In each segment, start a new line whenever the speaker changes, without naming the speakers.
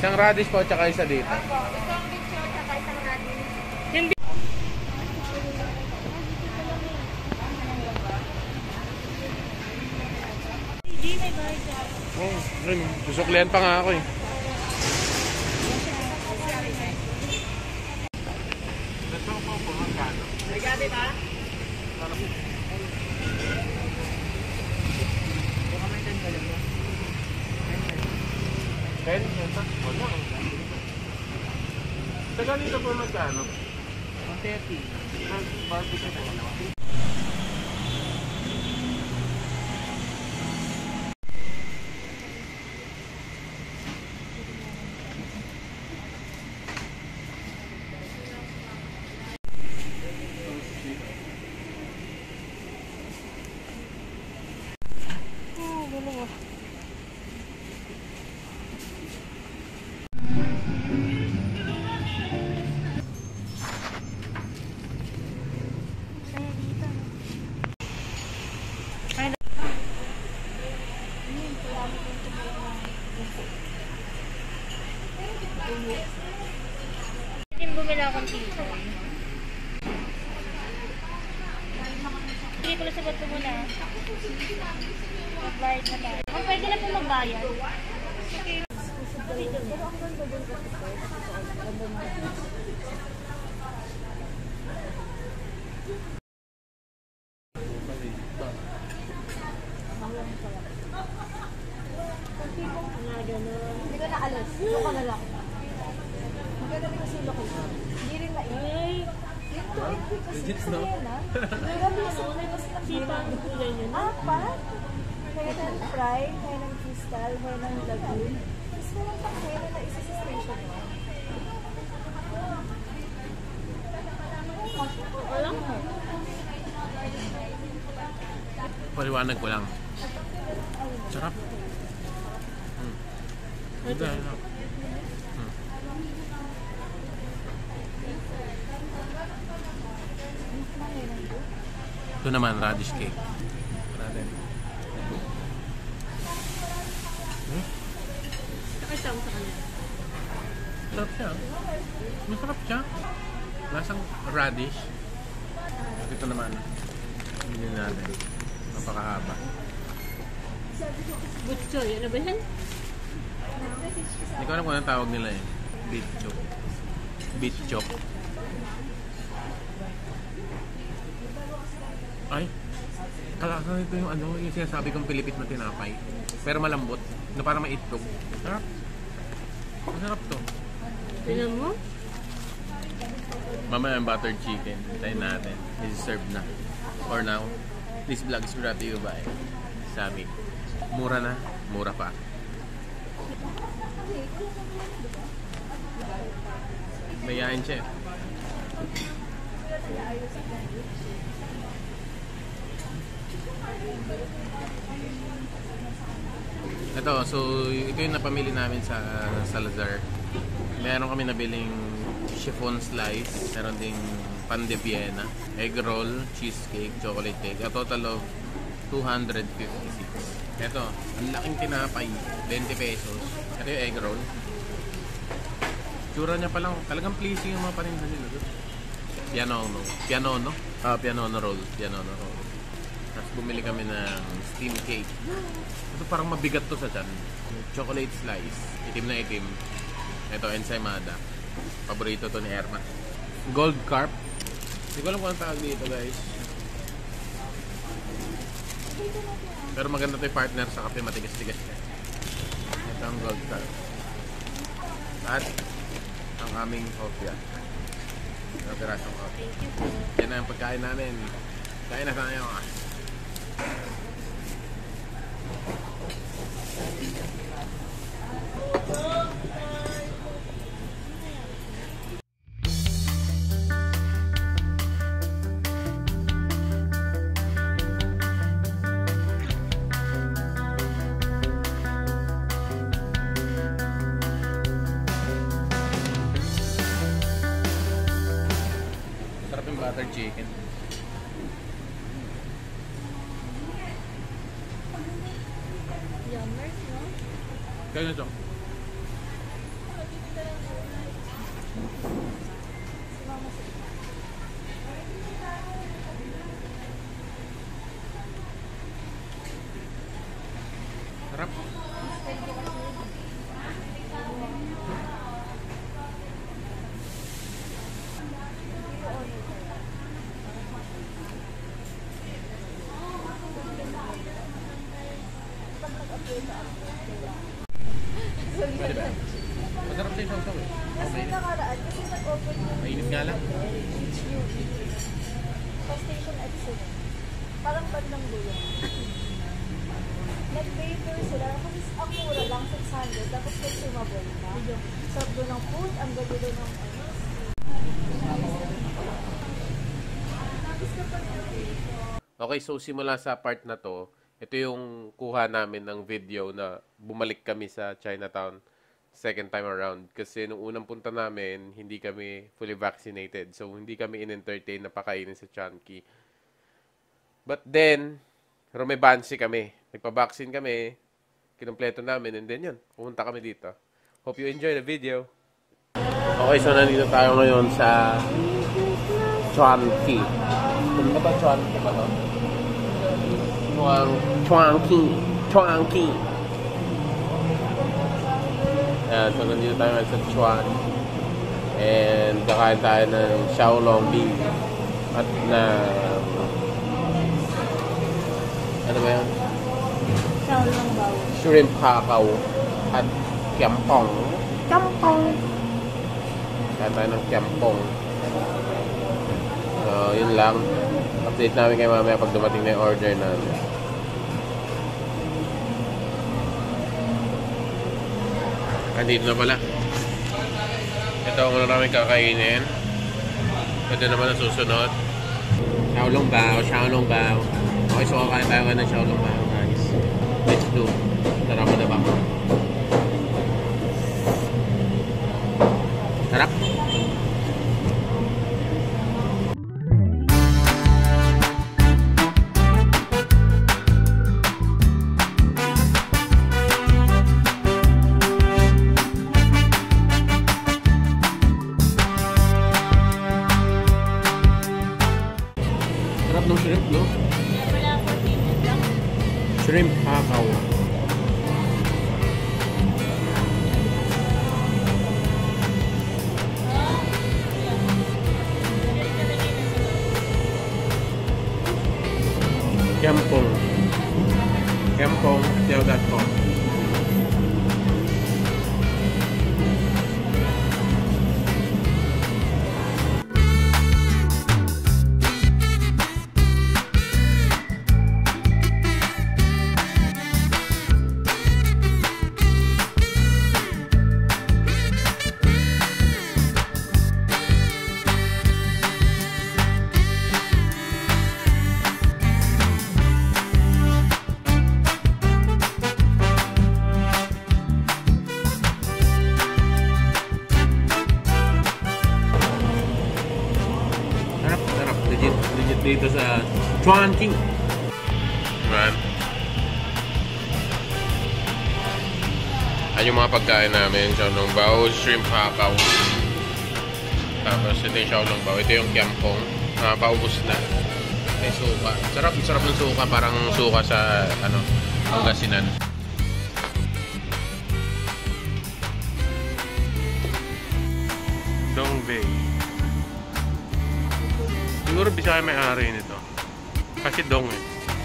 Isang radish po, tsaka isa dito.
Opo, isang bicho, tsaka isang radish.
Hindi. Hindi, may bayad ka.
Oh, ayun. Susuklihan pa nga ako eh. Ito po po, magkano?
May gabi ba? Baka may 10 ka lang ba?
10? Wala. Sa ganito po magkano?
130.
Barbecue po.
Hindi bumila akong tison. Hindi ko lang sagot ko muna. Magbayad na tayo. Ang pwede na po magbayad.
Hindi ko na alas. Doon ko na lang. Maganda rin kasi yung location. Hindi rin mainit. Yung 280 kasi gusto niya na. Marami sa flavors ng
Sipang kulay yun.
apat. Kaya ng fry, kaya ng crystal, kaya ng lagoon. Tapos meron pang kaya na isa sa station mo.
Alam mo.
Paliwanag ko lang. Sarap.
Ito.
Ito naman, radish cake. Natin.
Nakita mo sa kanila.
Sarap siya. Masarap siya. Lasang radish. Ito naman. Hindi natin. Napakahaba.
Butchoy. Ano ba yan?
Hindi ko alam kung anong tawag nila eh. Beef chop. Beef chop. Ay, kalasa nito yung ano, yung sinasabi kong Pilipit na tinapay. Pero malambot, na parang may itlog. Sarap. Masarap to.
Tignan mo?
Mamaya yung buttered chicken. Tayo natin. This is served na. For now, this vlog is brought to you by Sammy. Mura na, mura pa. Mayayain siya. Ito, so ito yung napamili namin sa Salazar. Meron kami nabiling chiffon slice, meron ding pan de Vienna, egg roll, cheesecake, chocolate cake. A total of 256. Ito, ang laking tinapay, 20 pesos. Ito yung egg roll. Tsura niya pa lang, talagang pleasing yung mga paninda nila. Pianono. Pianono? Pianono roll. Pianono roll. Tapos bumili kami ng steam cake. Ito parang mabigat to sa tiyan. Chocolate slice. Itim na itim. Ito, ensaymada. Paborito to ni Erma. Gold carp. Hindi ko alam kung ang tawag dito, guys. Pero maganda to yung partner sa kape, matigas-tigas niya. Ito ang gold carp. At ang aming coffee. Ang pirasong coffee. Yan na yung pagkain namin. Kain na tayo. Sarap yung buttered chicken.
Yummers, no?
Kaya ito.
sunod. Parang bandang dulo. Nag-waiter sila. Kasi ang mura lang, 600. Tapos consumable na. Sarap doon ng food. Ang ganda doon ng ano.
Okay, so simula sa part na to, ito yung kuha namin ng video na bumalik kami sa Chinatown second time around. Kasi nung unang punta namin, hindi kami fully vaccinated. So, hindi kami in-entertain na pakainin sa Chunky. But then, rumebansi kami. Nagpa-vaccine kami. Kinumpleto namin. And then yun, pumunta kami dito. Hope you enjoy the video. Okay, so nandito tayo ngayon sa Chunky. Ano ba Chunky ba to? Chunky. Ayan, so nandito tayo ngayon sa Chuan. And kakain tayo ng Xiaolong Bing. At na... Ano ba yun?
Xiaolong bao.
Shrimp hakaw. At kiampong. Kaya tayo ng kiampong. So, yun lang. Update namin kayo mamaya pag dumating na yung order namin. Andito na pala. Ito ang namin kakainin. Ito naman ang susunod. Xiaolong bao. Okay, so kakain tayo ng Xiaolong bao, guys. Let's do. Tara mo na ba? Sarap. Sarap ng shrimp, no?
Wala akong tingin lang.
Shrimp hakaw. Kiampong, tiao.com. Legit dito sa Chunky. Man. Ayun yung mga pagkain namin. Xiaolong bao, shrimp hakaw. Tapos ito yung Xiaolong bao. Ito yung kiampong. Paubos na. May suka. Sarap ng suka. Parang suka sa Pangasinan. Dongbei. Siguro Bisaya may-ari nito. Kasi dong eh.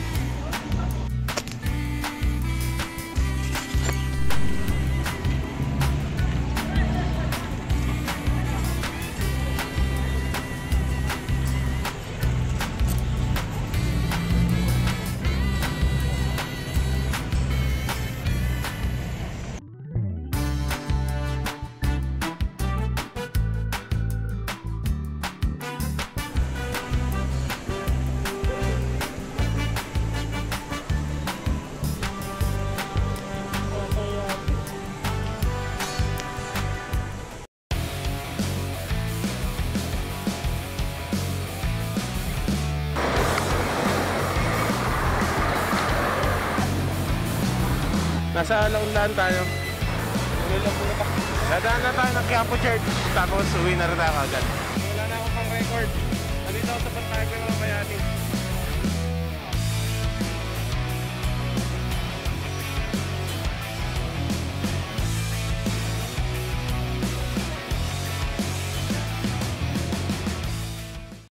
Nasa Laundan tayo. Dadaan na tayo ng Quiapo Church. Tapos uwi na rin tayo agad. Wala na ako pang record. Nandito ako sa Pantay.